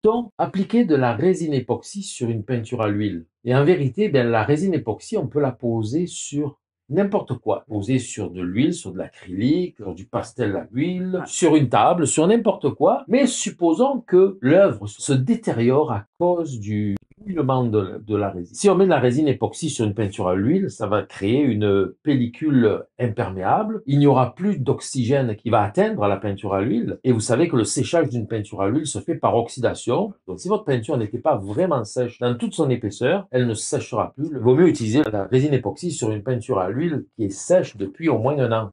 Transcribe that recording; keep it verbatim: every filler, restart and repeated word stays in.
Peut-on appliquer de la résine époxy sur une peinture à l'huile? Et en vérité, ben, la résine époxy, on peut la poser sur n'importe quoi. Poser sur de l'huile, sur de l'acrylique, sur du pastel à l'huile, sur une table, sur n'importe quoi. Mais supposons que l'œuvre se détériore à cause du dilulement de, de la résine. Si on met de la résine époxy sur une peinture à l'huile, ça va créer une pellicule imperméable. Il n'y aura plus d'oxygène qui va atteindre la peinture à l'huile. Et vous savez que le séchage d'une peinture à l'huile se fait par oxydation. Donc si votre peinture n'était pas vraiment sèche dans toute son épaisseur, elle ne séchera plus. Il vaut mieux utiliser la résine époxy sur une peinture à l'huile qui est sèche depuis au moins un an.